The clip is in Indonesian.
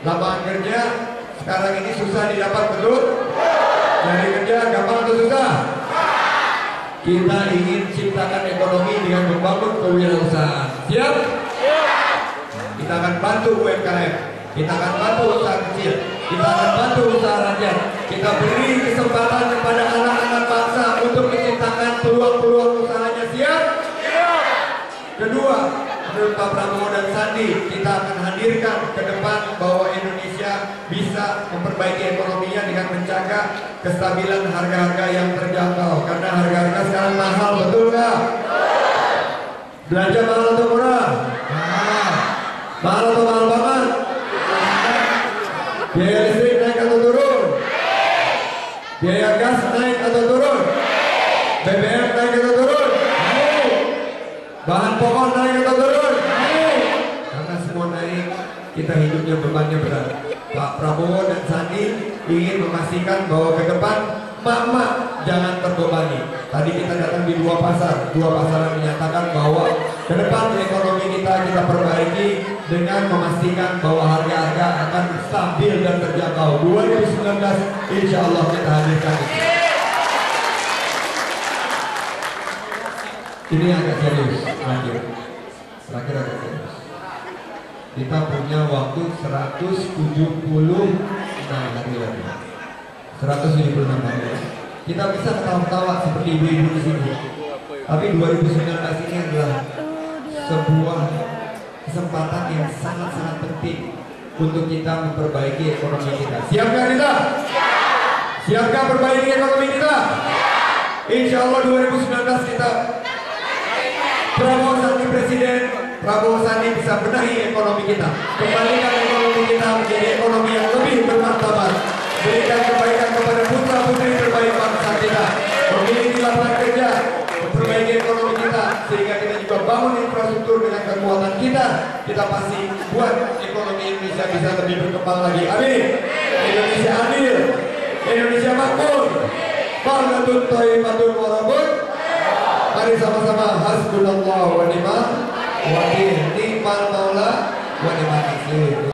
Lapangan kerja sekarang ini susah didapat, betul? Cari kerja gampang atau susah? Kita ingin ciptakan ekonomi dengan membangun kewirausahaan. Siap? Kita akan bantu UMKM, kita akan bantu usaha kecil, kita akan bantu usaha rakyat. Kita beri kesempatan kepada anak-anak bangsa untuk menciptakan peluang-peluang usahanya. Siap? Kedua, menurut Pak Prabowo dan Sandi, kita akan hadirkan ke depan bahwa Indonesia bisa memperbaiki ekonominya dengan menjaga kestabilan harga-harga yang terjangkau. Karena harga-harga sekarang mahal, betul nggak? Belanja mahal atau murah? Mahal. Mahal atau mahal banget? Biaya listrik naik atau turun? Biaya gas naik atau turun? BBM naik atau turun? Bahan pokok naik atau turun? Karena semua naik, kita hidupnya bebannya berat. Pak Prabowo dan Sandi ingin memastikan bahwa ke depan mak-mak jangan terbebani. Tadi kita datang di dua pasar yang menyatakan bahwa ke depan ekonomi kita perbaiki dengan memastikan bahwa harga-harga akan stabil dan terjangkau. 2019 insya Allah kita hadirkan itu. Ini agak serius, terakhir agak serius. Kita punya waktu 176 hari lagi. 176 hari. Kita bisa ketawa-ketawa seperti ibu-ibu di sini. Tapi 2019 ini adalah sebuah kesempatan yang sangat-sangat penting untuk kita memperbaiki ekonomi kita. Siapkah kita? Siapkah perbaiki ekonomi kita? Insya Allah 2019 kita Prabowo Sandi Presiden, Prabowo Sandi bisa benahi ekonomi kita, kembalikan ekonomi kita menjadi ekonomi yang lebih bermartabat, berikan kebaikan kepada putra putri terbaik bangsa kita, memiliki lapangan kerja, memperbaiki ekonomi kita, sehingga kita juga bangun infrastruktur dengan kekuatan kita. Kita pasti buat ekonomi Indonesia bisa lebih berkembang lagi. Amin. Indonesia adil, Indonesia makmur, Baldatun thayyibatun warabun. Mari sama-sama hasbunallah wa ni'mal wakil, ni'mal maula wa ni'mal nasir.